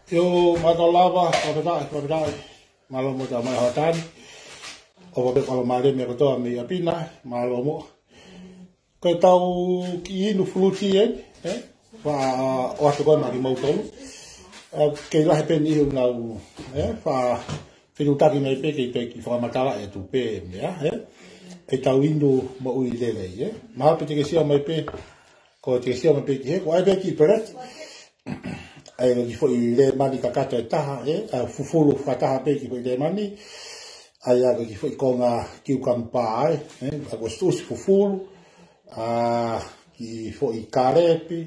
Yo matalava kopetai malo mo ta mai hatan o be palo mare me ko mi apina malo mo ko tau ki no fluti fa o to ko na ki mo to ke la pe ni na fa filu ta ki me pe ki fa matala e tu pe ya e tau indo mo u ile le ma pe ke sia mai pe ko te sia mai pe ki ko ai pe ki peret ai no ki foi le mani kakata e taha a fufulu fataha pe ki foi le mani ai a ki foi konga ki ukampa a gostus fufulu a ki foi karepi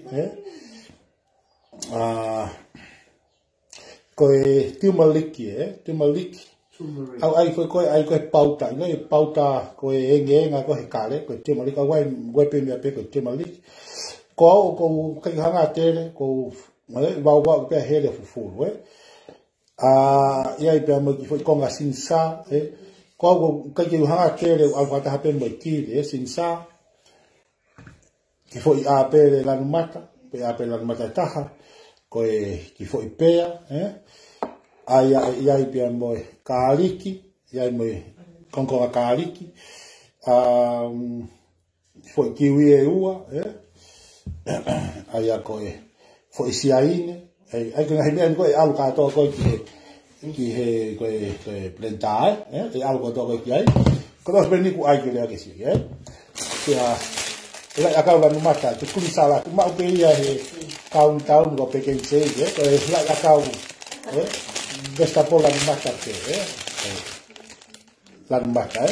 a ko e tumaliki au ai ko pauta no e pauta ko e ngenga ko e kale ko tumaliki wai pe me pe ko tumaliki ko kai hanga tele ko Wau pe hele fufulu ia pe mo ki foi konga sinsa ko ka ki hanga tele au fata hape mo ki sinsa ki foi a pe la mata pe a pe la mata taha ko ki foi pea ia pe mo kaliki ia mo konga kaliki foi kiwi e ua ia ko foi siaine ai que ngai ko alu ka to ko ki he ko planta e alu ko to ko ki ai ko dos beni ku ai que le que si ya la acaba no mata tu kuli sala tu ma pe ia he countdown ko pequen se ko la acaba desta pola no mata que la mata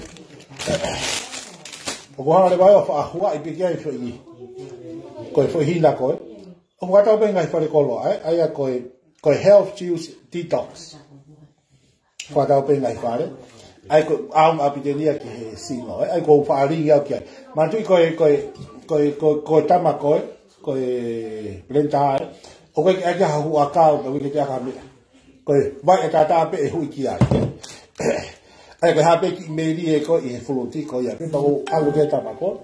o ko le vai a hua i pe ki ai foi hina ko o kata pe ngai fare kolo ai ko health juice detox kata pe ngai fare ai ko am apitenia ki he sino ai ko fari ya ki ma tu ko tama ko plenta o ko ai ka hu aka o ko ka mi ko vai ka ta pe hu ki ai ko ha pe ki meri ko e fluti ko ya pe to alu de tama ko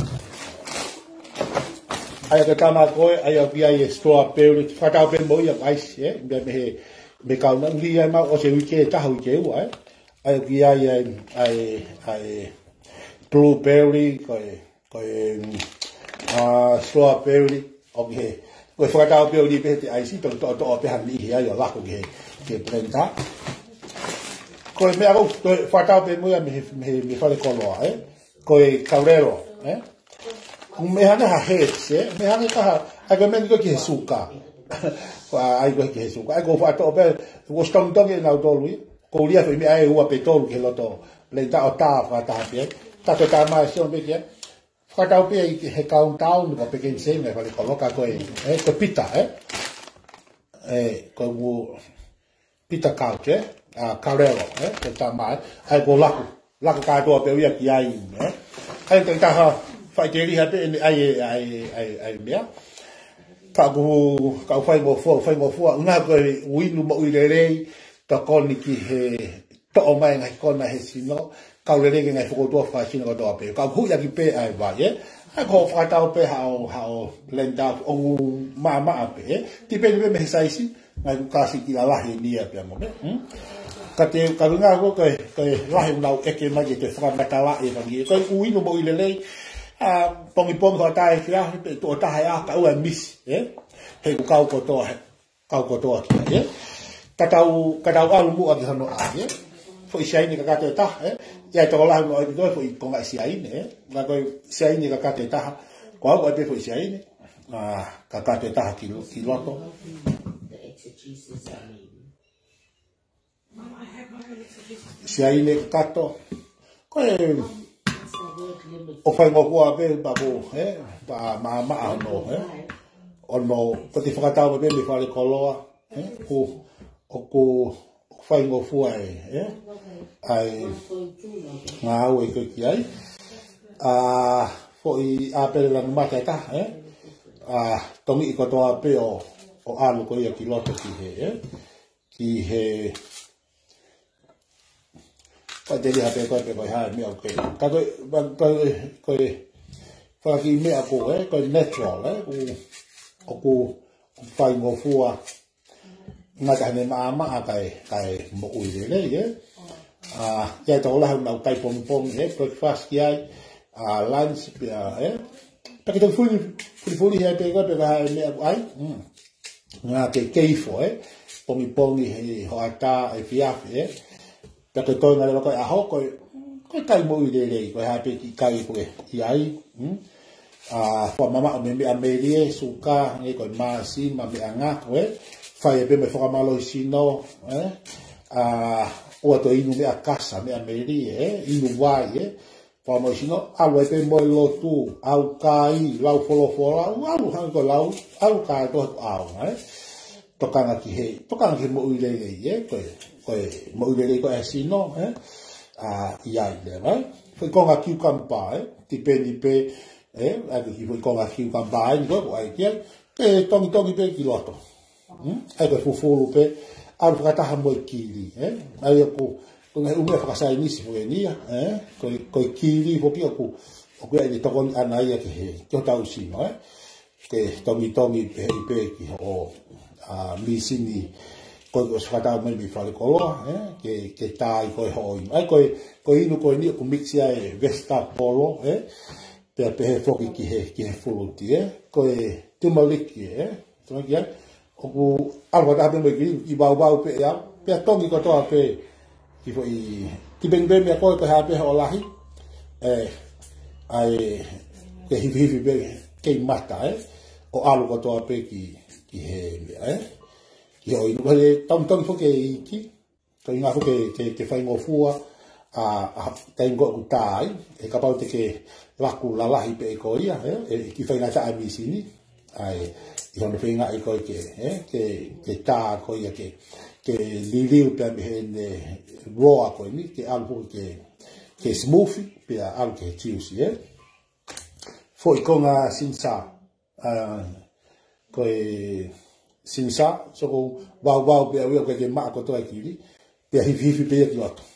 ai ka tama ko ai ai store pe fata pe mo ya ice me ka na ngi ma o se wike ta hu ke wa ai blueberry ko store berry okay ko fata pe li pe ai si to pe han ni ya la ko ke planta ko me ago fata pe mo ya me fa le kolo ko caurero me hana ha me hana ka aga men ko ki suka fa ai ko ki suka ai ko fa to pe ko stong to ke na to lui ko lia fe mi ai u pe to ke lo to le ta o ta fa ta pe ta to ta ma so be ke fa ta pe ki he countdown ko pe ke se me fa le coloca ko ko pita ko mu pita couch a carrero ke ta ma ai ko la ka to pe ya ki ai ai ta ha fai te riha pe ai mea ka fai mo fua nga ko winu mo irerei ta koni ki he to o mai ngai kona he sino ka le rege ngai foko to fa sino do pe ka hu ya ki pe ai va ai ko fa ta pe how blenda o mama pe ti pe me sai si ngai ka si ki la he ni pe mo ka te ka nga ko la he na e ke ma ke te fra matala e ngi ko winu mo irerei pongi ko tai fia pe to ta ya ka u miss he ku ko to ki ka tau alu mu a no a fo sai ni ka te ta ya to la no do fo ko ga sai ni ga ko sai ni ka te ta ko ko pe fo sai ni ka te ta ki loto sai ni ka to ko o fai mo ko pe ba bo ba ma no o no ko ti fa ta be me fa le koloa ko fai mo fu ai nga we ko ki ai foi a pe la mata ta tomi ko to pe o alu ko ia ki loto ki he pa te ha pe ko ha mi okay ka ko fa ki me ko ko natural ko fai mo fu nga ka ne mama kai mo ui le ye ya to la na kai pom breakfast ya lunch ya tapi to fuli ya pe ko pe ga me ai nga ke keifo pongi ho ata fiaf tapi to nga lo ko a ho ko kai mo ui le ko ha pe ki kai ko ai for mama me amelie suka ngi ko masi ma me anga ko fai be me foka malo sino o to inu me a casa me amelie inu vai for mo sino alwe pe mo lo tu au kai lau folo au han ko lau au ka to au tokanga ki mo ui le ko mo ui le ko sino ia le vai foi con a cucumber ti pe ake ki foi konga fiu ka bai ni ko ai ke pe tongi pe ki loto ai ko fufulu pe al fata ha mo kili ai ko ngai ume fa sai ni si foi ni ko kili fo ki ko ai ni to kon anai ke he to tau si no ke tongi pe ki o mi sini ko fata mo mi fa ko ke tai ko ho ai ko inu ko ni ko mixia vesta polo pe foki ki he fuluti ko tu maliki to ya o algo da be ki i bau pe ya pe tongi ko to pe ki foi ki ben me ko ha pe o lahi ai ke hi be ke mata o algo to pe ki he ki o inu le tong foki ki to ina foki ke fai ngo fua tengo utai kapau te ke laku lalahi pe ko ia ki fai na sa mi sini ai i hono fenga i ko ke ta ko ia ke liliu pe me raw ko ni ke algo ke smoothie pe algo ke chiusi foi con a sinsa ko sinsa so ko wow pe o ke ma ko to akiri pe hifi pe ki loto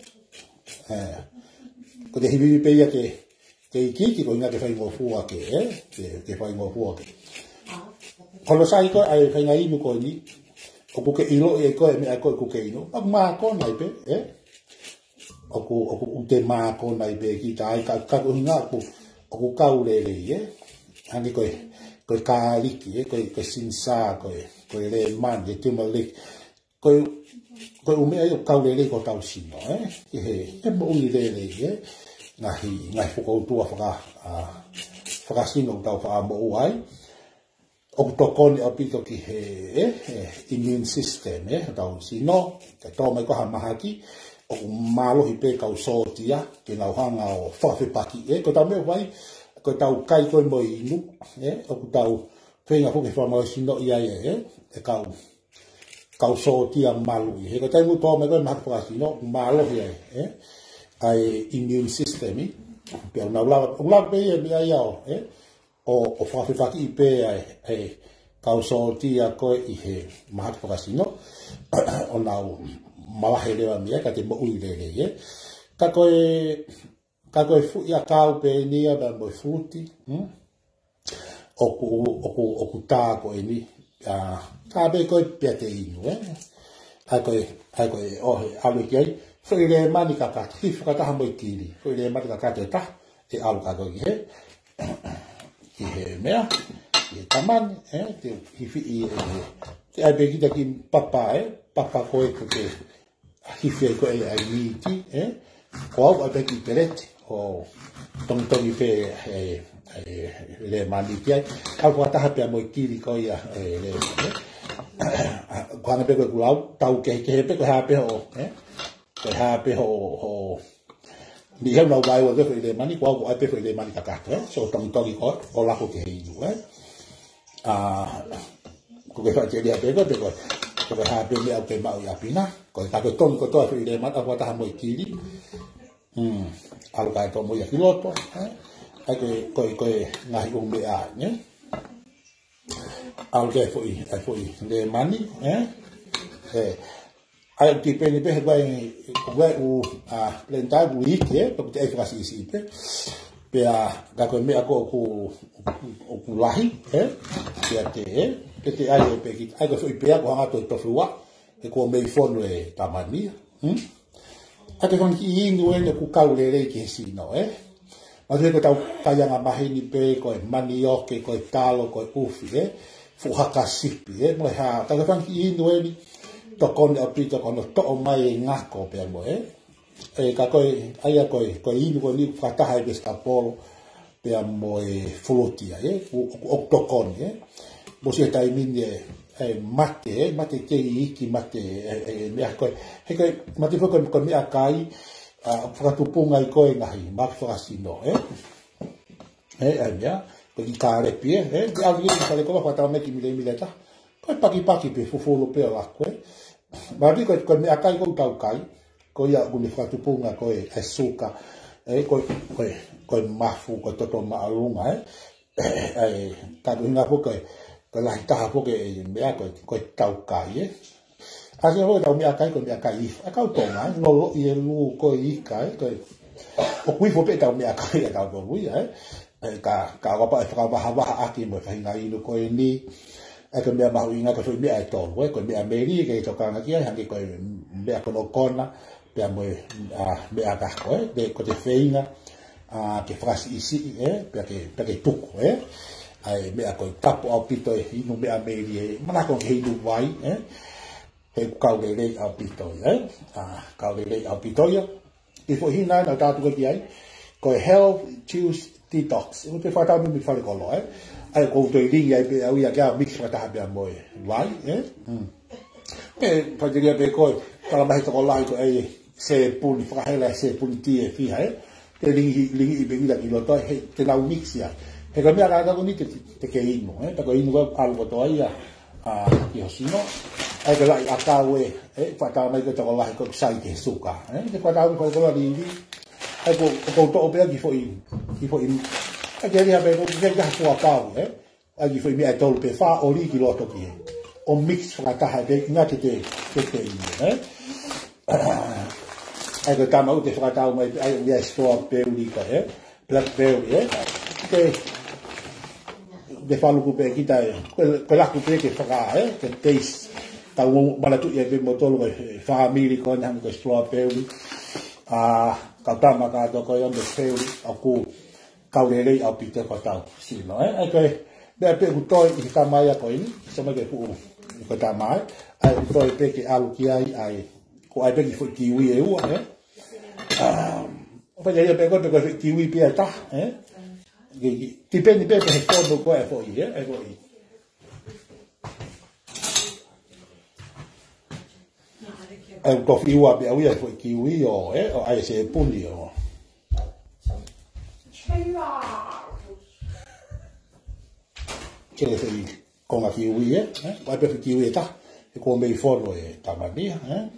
ko de hivi pe ya ke ki ko nga ke fai mo fua ke fai mo fua ke kono sai ko ai fai ngai mu ko ni o ku ke ilo e ko me ko ku ke ino ma ko nai pe o ku te ma ko nai pe ki tai ka ko nga ku o ku ka u le ani ko ka li ki ko sinsa ko le man de te mo le ko ume ai ka u le ko tau sino ke mo u le ngai foko tua faka sino tau fa mo ai o to kon o pito ki he immune system tau sino ke to mai ko ha mahaki o malo hi pe ka so tia ke na hanga o fa fe paki ko ta me vai ko tau kai ko mo inu o tau fenga fo ke fa mo sino ia ka so tia malu he ko tai mu to mai ko ma fa sino malo hi ai immune system pe na la pe mi ai o fa fa ki pe ai causa tia ko i he ma fa sino o na mala hele wa mi ka te mo ui le ka ko fu ya ka pe ni ba mo futi o ku ta ko ni ka be ko pe te inu ai ko o alo ki foi le mani ka ka ki fa ka mo kili foi le mani ka ka te ta e alo ka ko ki he mea e taman te hifi te ai be ki ki papa ko ko ke hifi ko ai ni ti ko ai be ki pelet o tong pe le mani ki ai ka ko ta pe mo kili ko ia le kwana pe ko lau tau ke pe ko ha pe o ko ha pe ho ni he no vai o de le mani ko ai pe le mani ka so tong ko la ko ke i ko ke fa dia pe ko ha pe le au ke ma ya pina ko ta ko ton ko to le mani ko ta mo kili al ka to mo ya piloto ai ko ngai un be a ne al ke foi le mani ai ti pe vai u plenta bui ke to te fa si pe a ga ko me ko ku lahi pe te te ai o pe ki ai ko foi pe ko hanga to flua e ko me fono e tamani ate kon ki indu e ku kaule re ki si no ma te ko tau kaya nga mahini pe ko manioke ko talo ko ufi fu hakasipi mo ha ta kon ki indu e to kon o pito kon to mai ngako pe mo ka ko ai ko indu ko ni fata ha be stapolo pe mo flutia o to kon mo se tai mini mate ke iki mate me ko he ko mate ko me akai fatupunga i koe ngahi makfasino ya ko ki kare pie di algi kare ko fa ta me ki mile ta ko paki pe fofolo pe la ko ma di ko me akai ko tau kai ko ya ko me fatupunga ko suka ko mafu ko toto maalunga ka dunga po ko la ta po ke me ko tau kai así lo da mi acá con mi acá y acá toma no y el ko y kai ko o kui fo pe da mi acá y acá do wi ka pa fa ba aki mo fa ngai no ko ni e ko mi ma wi nga ko mi ai to ko mi ameri ke to ka ki ha ki ko mi ko no kona pe mo mi acá ko de ko te feinga que frasi isi pe que tuku ai mi ko tapo au pito e no mi ameri mana ko he du vai he kaurere au pitoia kaurere au pitoia i fo hina na tatu ki ai ko health choose detox o te fata mi fa ko lo ai ko to ri ai pe au ya ga mix fata be mo vai pe diria be ko para mai to la ko ai se puni fra hela se puni ti e fi te ri be ila ki lo to he te la mix ya he ko mi aga ga ni te ke ino ta ko ino algo to ai yo sino ai ko lai akawe fata mai ko to la ko sai ke suka te fata ko ko la di ai ko to pe ki foi ai ke ria be ko ke ga so pa ai foi mi ai to pe fa ori ki lo to ki o mix fata ha be na te ai ko tama u te fata mai ai mi sto pe uri ka blackberry ke de falu ku pe kita ko la ku pe ke fra ke taste ta wo mala tu ye be motolo family ko na ko strawberry ka tama ka to ko yon de strawberry aku ka le au pite ko ta si no ai ko de pe ku to i ka mai ko ni so ma ke pu ko ta mai ai to pe ke alu ki ai ko ai pe ki fu kiwi e u o pe ye pe ko kiwi pe ta dipende per che fondo qua è poi è poi è un po' più abbia io poi kiwi o ai se puni o che le fai con la kiwi vai per kiwi ta e come i forno e tamania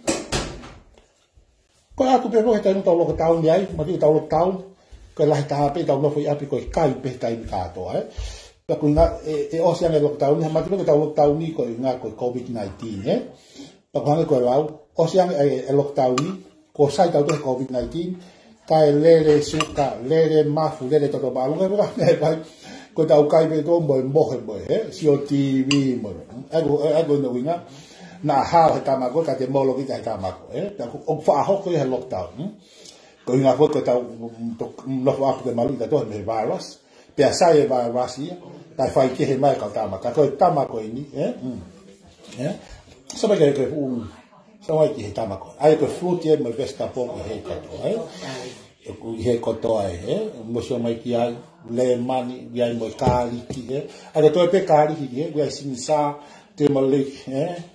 qua tu per voi stai un tavolo town di ai ma tu tavolo town ko la ta pe tau no foi api ko kai pe tai ka to pa ku nga o sia ne lockdown ha ma tu ko tau lockdown ni ko nga ko covid-19 pa ku nga ko wa o sia lockdown ni ko sai tau to covid-19 kai le suka le mafu le to ba lo nga ba ko tau kai pe to mo si o tv mo ago no winga na ha ta ma ko ka te mo lo ki ta ma ko ta ko fa ho ko lockdown ko nga foto ta no fa de malita to me virus pe sai virus ia ta fai ke he mai ka ta ma ka ko ta ma ko ni so ba ke so ai ki ta ma ko ai ko fruit e me vesta po he ka to ko he ko to mo so mai ki ai le mani ya mo ka li ki ai to pe ka li ki we sin sa te malik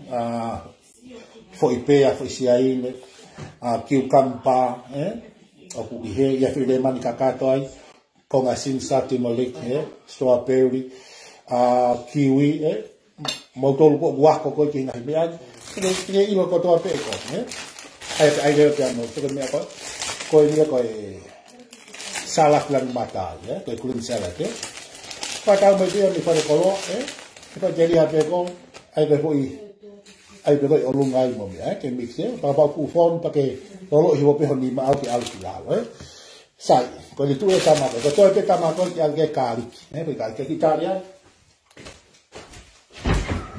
foi pe a foi si ai ki kampa o ku he ya file man kakato ai con asin sa te malik strawberry kiwi motol ko guaco ko ki na me ai ke ilo ko to pe ko ai de que no to me ko ni ko salad lang mata ko kulin salad pa ta me dia mi fa ko lo ko jeli ha pe ko ai de ko ai pe ko o lungai mo ke mixe pa pa ku fon pa ke lo hi pe honi ma ki al ki la sai ko di tu e tama ko to pe tama ko ki al ke kali pe ka ke italia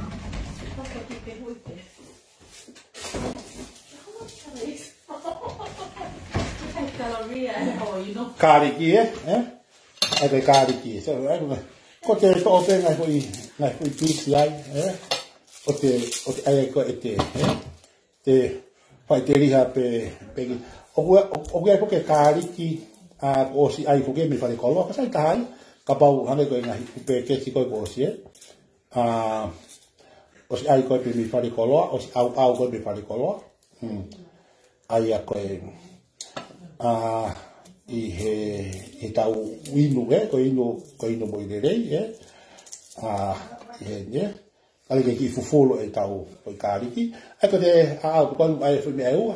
Kariki, ada kariki. So, kau te to ope ngai koi pisi ai, o te ai ko te, te pai te riha pe o ke kariki o si ai ko ke mi fare kolo, ka sai tai, ka pau hane ko ngai pe ke si ko si o si ai ko pe mi fare kolo, o si au ko mi fare kolo. Ai a ko i he tau inu ko inu mo i rei ale ke ki fufolo e tau o kariki ai ko te a ko ai fu me au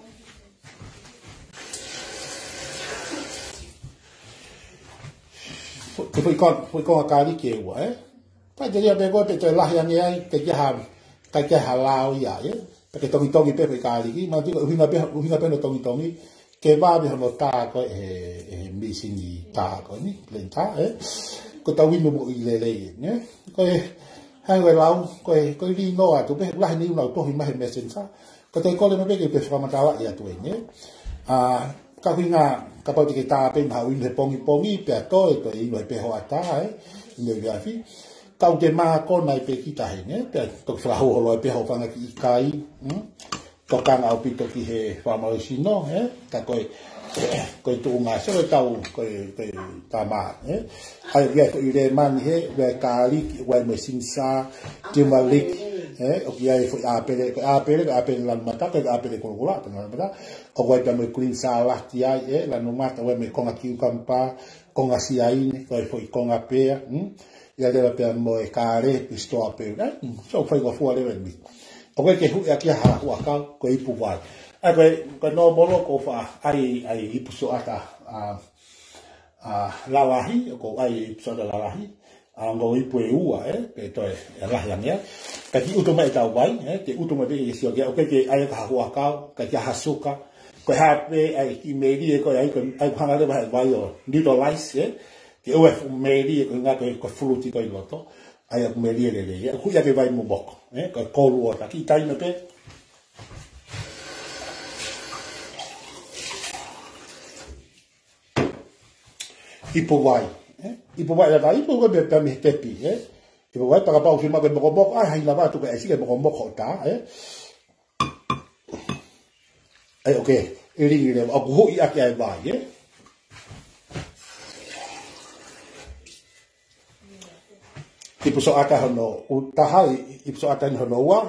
foi con kariki e wa pa te ia be ko te la ya ai te ke ha lao ia porque tongi pe kariki ma tu hinga pe no tongi ke va be no ta ko mi sini ta ko ni lenta ko ta winu mo i le ne ko hang we lau ko ri no a tu pe la ni no to hi ma he mesensa ko te ko le me ke pe fa mata wa ya tu ne ka hinga ka pa ke ta pe ma winu pongi pe to i no pe ho ata ne ya fi ka te ma ko nai pe ki ta he ne pe to fra ho lo pe ho fa ki kai tokang au pito ki he whamausino, ka koe tu ngā sewe tau koe tama, ai ia ko i re mani he, wea kāriki, wea me sinsa, te maliki, o ki ai fwoi āpere lanu mata, koe āpere kolokula, o koe ta me kulin sa lati ai, lanu mata, wea me konga kiukampa, konga siaine, koe fwoi konga pea, ia lewa pea mo e kāre, pistoa pea, so fwoi ko fua lewa mi. O ke hu ya kia ha wa ka ko ipu vai ai ko no bolo ko fa ai ipu so ata la lahi ko ai so da la lahi ngo ipu e ua pe to e la ya mia ka ki uto mai ta vai te uto mai be si o ke ai ka wa ka kia hasuka ko ha pe ai ki meri ko ai phanga le vai o neutralize ke o meri ko nga ko fluti ko loto ai a meri le ku ya ke vai mo boko ko kolu ota ki tai me pe ipo vai la ipo ko be pe me tepi ipo vai para pa o firma be mo boko ai la va tu ke si ke mo boko ta ai okay iri le o ku i aki ai vai ipu so ata hono utahai ipu so ata hono wa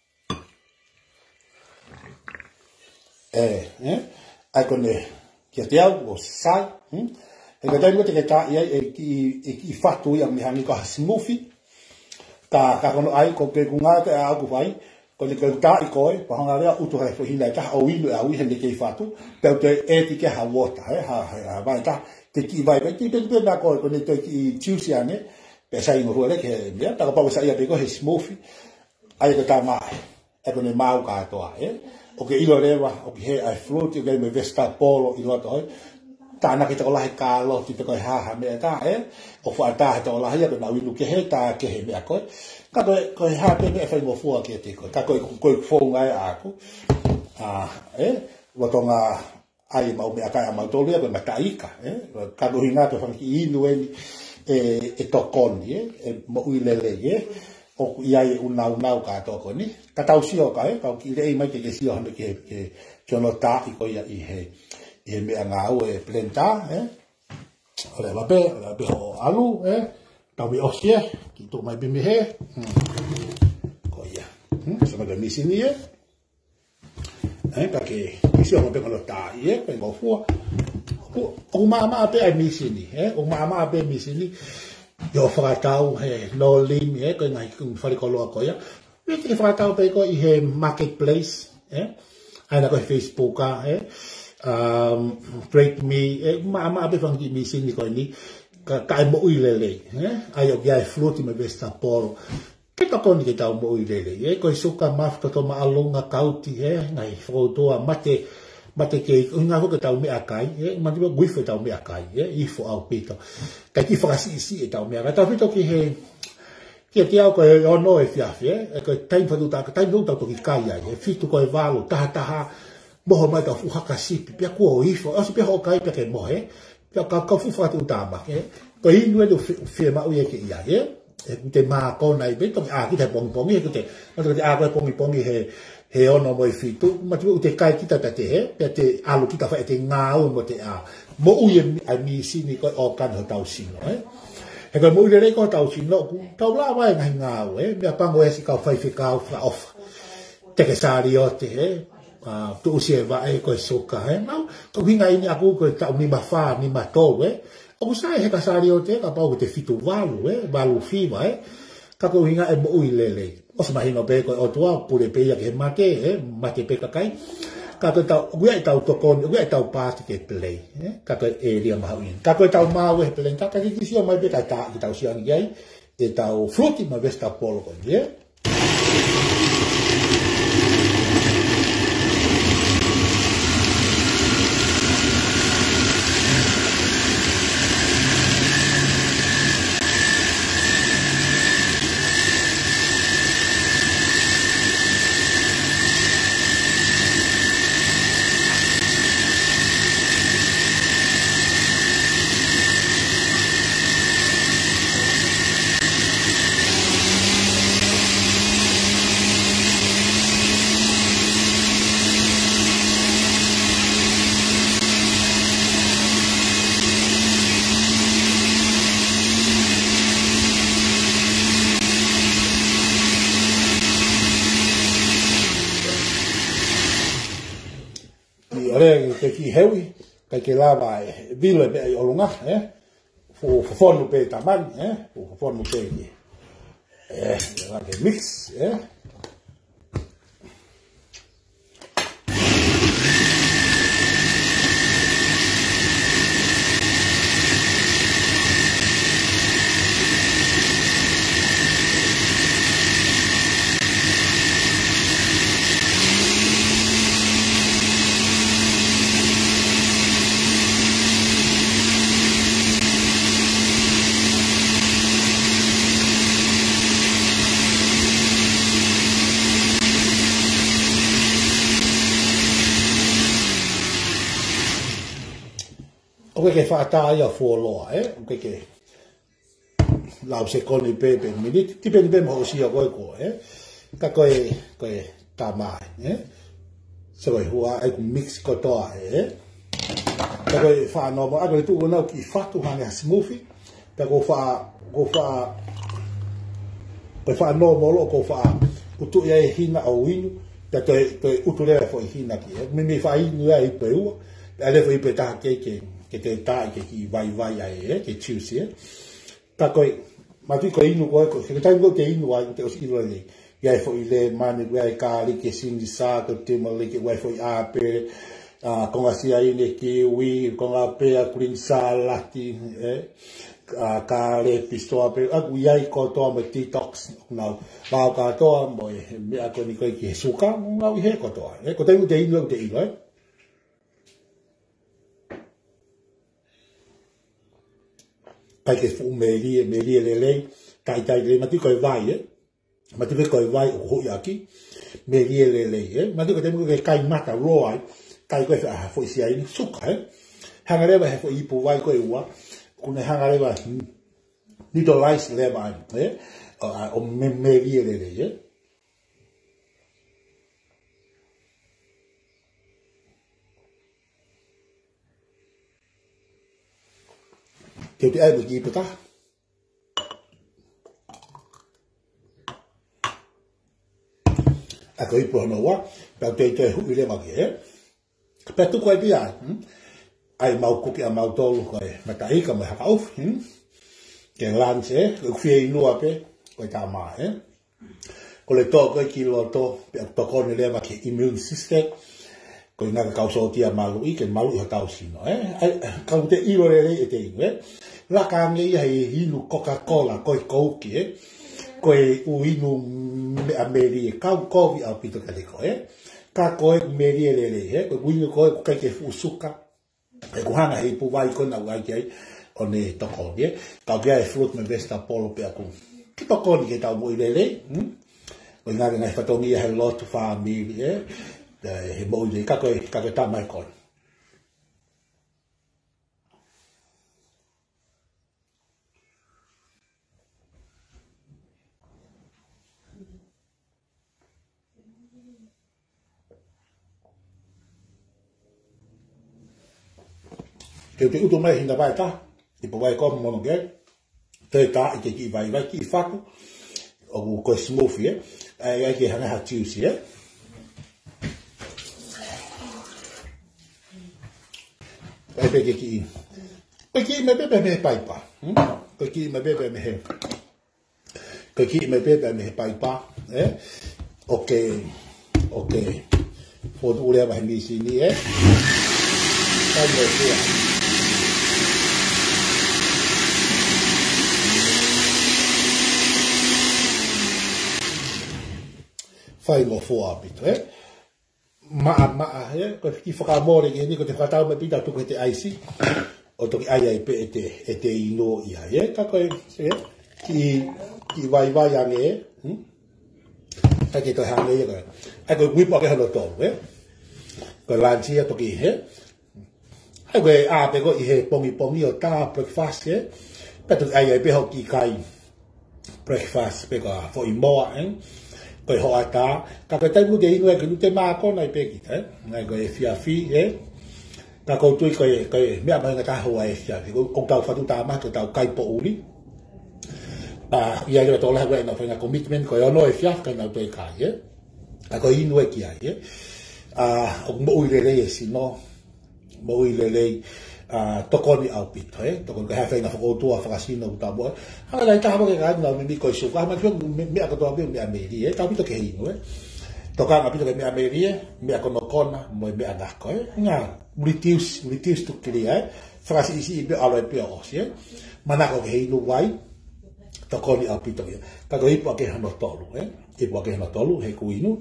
ai kone kia te au o sai e ka tainu te ta ia ki fatu ia mi hangi ka smufi ka kono ai ko ke kunga te au ku vai ko le ka ta i koe pa hanga rea utu hai fo hina ta o inu au hende ke fatu pe te e ti ke ha wota ha vai ta te ki vai pe ti pe na ko ne te ki chiusiane pe sai mo ruele ke ya ta pa sai pe ko he smofi ai ka ta mai e ko ne mau ka to o ke ilo reva o ke he ai float ke me vesta polo ilo to ta na ke to la ka lo ti pe ko ha me ta o fa ta to la ya na wi lu ke he ta ke he me ko ka ko ha pe me fa mo fu ke te ko ka ko fo ngai a ko lo to nga ai mau me ka ma to le pe ma ka ika ka do hina to fa ki inu e tokoni mo uilele o iai unau ka toko ni ka tau sio ka ki rei mai ke sio hande ke chono ta i ko ia i he me anga o plenta ole va pe o alu tau mi osie ki to mai bi me he ko ia so ma mi sini pa ke sio mo pe ko ta pe go fu o mama pe ai misini o mama pe misini yo fratau no lim ko ngai kun fari ko lo ko ya te fratau pe ko i he marketplace ai na ko Facebook break me mama pe fang ki misini ko ni ka mo uilele ai o ya float me vesta polo ke to ko ni ke tau mo uilele ko suka maf to ma alonga kauti ngai foto mate ke nga ho ke tau me akai ma diba guifo tau me akai i fo au pito ka ki fa si e tau me akai ta fito ki Kia te au koe ono e fiafi, koe taim whatu tā, taim whatu tātoki kai ai, whitu koe wālo, taha, moho mai tau fuhaka sipi, pia kua o ifo, osi pia ho kai pia ke mohe, pia kau fuhatu tāma, koe inu e tu whia mau e ke ia, te maa kona i beto, ki te pongi, te koe pongi he ono mo i whitu, matu te kai kita te pia te alu kita whae te ngāu mo te mo ui ai mi sini koe o kanho tau sino, He koe mui rei koe tau sino, tau la mai ngai ngāu, mea pango e si kau whaiwhi kau wha ofa. Teke sāri o te, tu usi e wae koe soka, Mau, kau hinga ini aku koe tau ni ma whā, ni ma tōu, Oku sae he ka sāri o te, ka pau te fitu walu, walu whiwa, Ka kau hinga e mo ui lele. Osa mahino pe koe o tua, pure pe ia ke he mate pe kakai. Ka koe tau, ua e tau tokoni, ua e tau pāti ke pelei, ka koe e ria maha uin. Ka koe tau māu e pelei, ka ki sio mai pe kai tā ki tau siangi ai, e tau fruti ma vesta polo koe, Te ki hewi, kai ke lava e vile pe ai olunga, fonu pe tamani, fonu pe ke mix, Oke ke whaata ia fuoloa, Oke ke lau se koni pepe miniti, ti peni pe mo sia koe koe, Ka koe tamai, Se koe hua ai ku mix kotoa, Ka koe whaanomo, a koe tu unau ki whatu hange ha smoothie, Ka koe whaanomo lo ko wha utu ia e hina au inu, Ka koe utu lea fo i hina ki, Mimi wha inu ia i peua, A lefo i pe taha ke te tae ke ki vai ai, ke chiusi, Ka koe, matu koe inu koe, ke taingo te inu ai, te osi ilo le, Ia e fo i le mani, Ia e kāli ke sindi sā, Ko te mali ke wai fo i āpere, Konga sia ine ki ui, Konga pea kuring sā lati, Kāle pistoa pe, Aku iai kotoa mo detox, Nau, Mau katoa mo e, Mea koe ni koe ki he suka, Ngau i he kotoa, Ko taingo te inu au te ilo, Kai ke fu meri lele, tai le, matu koe vai, Matu koe vai o hoi aki, meri lele, Matu koe temu ke kai mata roa, Kai koe wha fo isi aini, suka, Hangarewa he fo ipu vai koe ua, Kune hangarewa nito rice lewa, O meri lele, Ke te aibu ki pata. Ako ipu hana wa, pēr te hui le maki, Pēr tuku ai pia, Ai mau kuki a mau tolu koe, Mata ika mai haka auf, Ke lunch, Koe kuwhia inua pe, Koe tā maa, Ko le tō koe ki loa tō, Pēr tokone le maki immune system, Koe ngaka kausotia malu i, Ke malu i hatau sino, Kau te iro le e te inu, Laka nge ia he hinu Coca-Cola, Koe kouki, Koe uinu a meri e kau kovi au pito ka te koe, Ka koe meri e lele, Koe uinu koe kai ke fusuka, E kuhanga hei pu vai kona uai ki ai, O ne tokoni, Kau kia e fruit me vesta polo pe aku, Kita ko ni kita mo ilele. Ko nga nga fatongi ha lot family he mo ile ka ko ta mai kon. Te utu mai hinda vai ta. I po vai ko mo no ge. Te ta I ke ki vai ki faku. O ko smoothie ai ke hana ha juicy ai pe ki me bebe me pai pa ko ki me bebe me he ko ki me bebe me pai pa okay for ule ba mi sini ta mo sia fai mo fo abito ko ki foka more ni ko te fata me pita tu ko te aisi o to ai pe te ino ia ka ko ki vai ange ka ke to hane ia ko wi pa ke halo to ko lanchi to ki ai ko a pe ko I pongi o ta breakfast pe to ai pe ho ki kai breakfast pe ko fo I mo ko ho ata ka ko tai mu de ino ke te ma ko nai pe ki ngai ko fi ka ko tu ko me ba nga ta ho ai fia ko tau fa tu ta ma ko tau kai po uli ia yo to la no fa commitment ko yo no fia ka na to ka ka ko ino ki ai mo ui le si no mo ui le tokoni au pito tokon ka fa na fa ko tu fa kasino ta bo ha la ta ba ka na mi ko su ka ma me ka to me me ri ta pito ke ino toka ma pito ke me ri me ko no kona mo me ana ko nga reduce to clear fa si be alo pe o si mana ko ke ino wai tokoni au pito ka ko ipo ke no tolu ipo ke no tolu he ku ino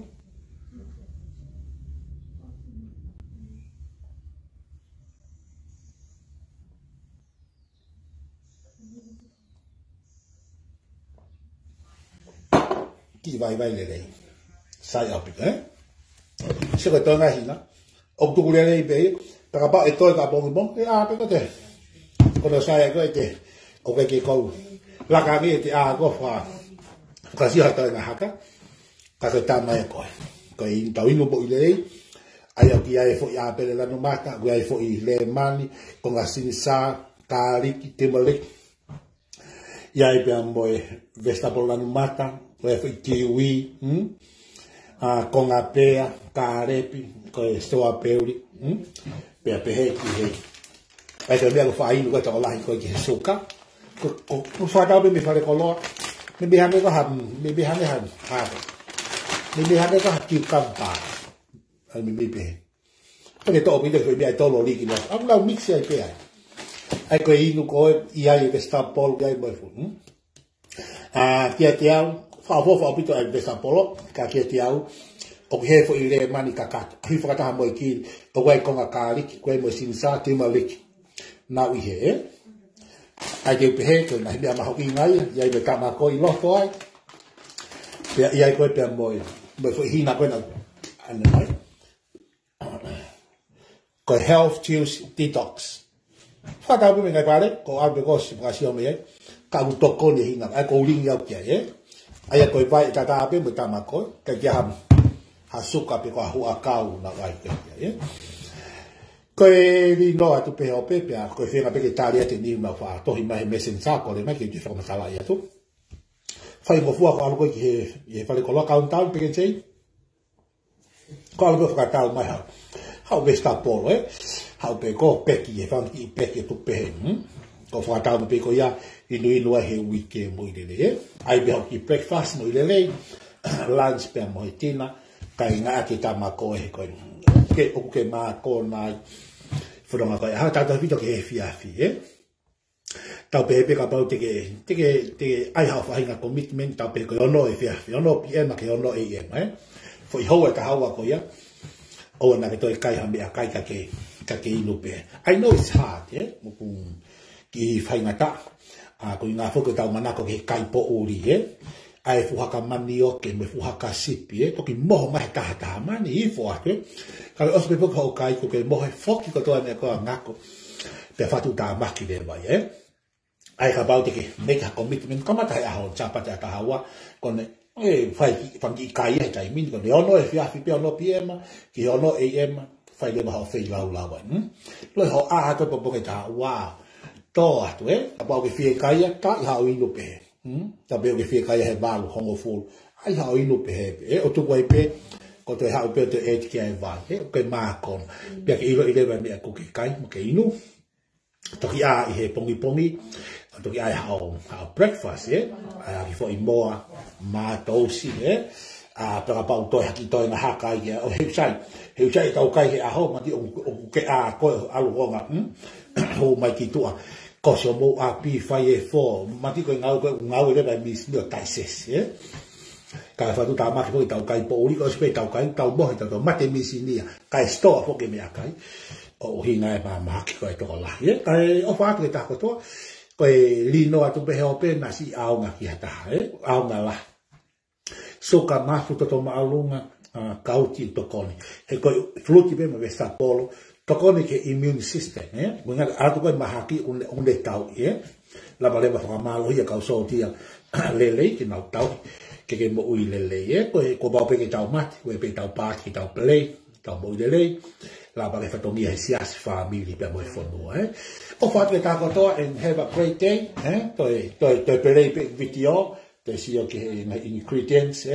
ki vai le sai up se ko to nga hina o tu le be ta ba e to ka bon pe ko te ko no sai ko te o ke ko la ka ni te ko fa ka si ha ta nga haka ka ta mai ko I ta ino bo le ai ki ai fo ya pe la no mata ai fo I le mani ko nga sinsa ka ri ki te male ya pe mo vesta por la no mata foi kiwi con a pea carepi ko sto a peuri pe he ki ai que me fa aí no to la ko ki suka ko fa da be me fa ko lo me be hane ko ha me be hane ha me be hane ko ha ki kam pa ai me be ko to bi de ko bi ai to lo li ki no am la mix ai pe ai ko I no ko I ai que sta pol gai bo fu kia fa pito ai besa polo ka ke tiau o he fo I le mani kaka hi fa ta mo ki o wai ko ka li ko mo sin sa te ma li na wi he ai ke pe ko na bia ma ho I ngai ya be ka ma ko I lo to ai ya ko pe mo fo hi na ko na an mai ko health juice detox fa ta be ngai pare ko a be ko si ka si o me ka u to ko ni na ai ko ling ya ke ai ko vai ta pe mo ta ma ko ka jam hasuka pe ko hu akau na vai ke ko ni no atu pe o pe ko fe na pe ke talia te ni na fa to I mai me senza ko le mai ke ti fa ma sala ya tu fai mo fu ko algo ki e fa le ko lo countdown pe ke sei ko algo fa ta mai ha be sta polo ha pe ko pe ki e fa ki pe ke tu pe ko fa ta pe ko ya inu he wiki mo ile ai be ki breakfast mo ile lunch pe mo tina kai nga ki ta ma ko e ko ke o ke ma ko na fronga ko ha ta vito ke fia ta pe ka pa te ai ha fa nga commitment ta pe ko no e fia no pm ke no am fo I ho ka hawa ko ya o na ke to kai ha me kai ka ke inu pe I know it's hard mo ki fa nga ta ko ngā whuka tau manako ke kaipo uri, ai fuhaka mani o ke me fuhaka sipi, toki moho mahe tahataha mani, I fo atu, kai osu pe puka o kai ko ke mohe foki ko toa me koa ngako, pe whatu tā maki le mai, ai ka bau te ke make a commitment, kamata he aho, chapata a tahawa, kone, whangi kai e tai mini, kone ono e whiawhi pe ono piema, ki ono e ema, whai le maha o whai lau lawa, loi ho a hato po poke taha, wow, tō atu, ka bau ke whie kai e, ka I hao ino pe ta beo ke whie kai he balu, hongo fulu, ai hao ino pe he, o tuku ai pe, ko te hao pe te e tiki ai vai, o ke mākon, pia ke ilo ilewa mea ko ke kai, mo ke inu, toki a I he pongi pongi, toki ai hao breakfast, ai ki fo I moa, mā tausi, a pera pau toi haki toi na haka I o heusai tau kai he aho, mati o ke a koe aluonga, ho mai ki tua, koso mo a pi fai e fo, mati koe ngau e bai mis nio taises, kai whatu tā maki koe tau kai po uri, ko spei tau kai, tau mohi tau mate misi nia, kai stoa fo ke mea kai, o hinga e maa mahaki koe toko lahi, kai o whaatu ke tako toa, koe lino atu pehe o pe nasi aunga ki hataha, aunga la. So ka mafu toto maalunga, kauti tokoni, he koe fluti pe ma vesta polo, tokoni ke immune system, Wenga atu koe mahaki unde tau, Lama lema whakamalo hia kau sotia lele, ki nau tau, ke mo ui lele, Koe bau pe ke tau mati, koe pe tau pāti, ki tau play, tau mo ui lele, Lama le whatongia he siasi family pe mo e whanua, O whatu e tāko toa, and have a great day, Toi pelei pe video, te sio ki he ingredients,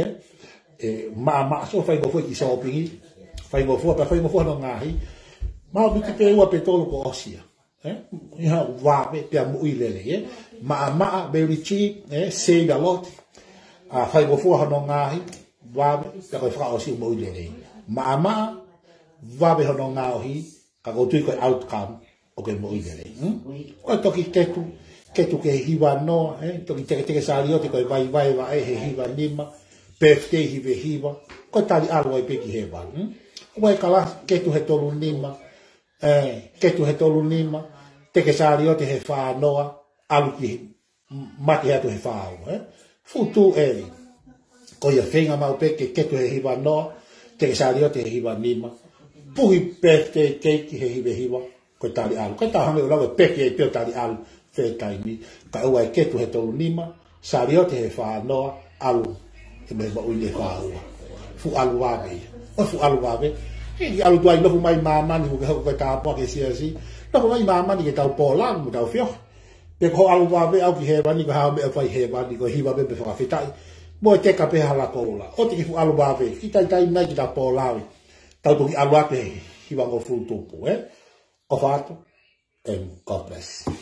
maa so whai ngofua ki shoppingi, whai ngofua no ngahi, maa miti pe ua pe tolu ko osia, Iha wape pia mui lele, maa very cheap, save a lot, whai ngofua no ngahi, wape, pia koe whaka osia mui lele, maa wape no ngahi, ka kotui koe outcome, o ke mui lele, Koe toki ketu ke hiwa no, toki teke sari o te koe vai he hiwa nima, birthday hiwa, koe tali alu ai peki he wang. Koe kala ketu he tolu nima, teke sari o te he whanoa, alu ki mati hatu he whao. Futu eri, koe ia whenga mau peke ketu he hiwa no, teke sari o te he hiwa nima, puhi birthday cake he hiwa, koe tali alu. Koe tahange ulawe peke e peo tali alu, whetaimi, ka ua e ketu he tolu nima, sari o te he whanoa, alu, e me ma uile whaua. Fu alu wawe, fu alu wawe, i alu tuai nofu mai mamani, hu ke hau koe tāpua ke siasi, nofu mai mamani ke tau pōlang, mu tau whio, pe ko alu wawe, au ki he wani, ko hao mea whai he wani, ko hiwa me whakawhetai, mo e teka pe hala koula, o te ki fu alu wawe, ki tai mai ki tau pōlawe, tau toki alu ate, hiwa ngo full tupu, o whātu, and God bless.